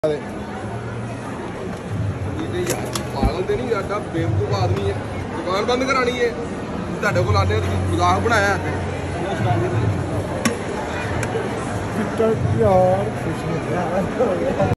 पागल तो नहीं साडा बेवकूफ आदमी है। दुकान बंद करानी है तुहाडे कोल आने मजाक बनाया यार।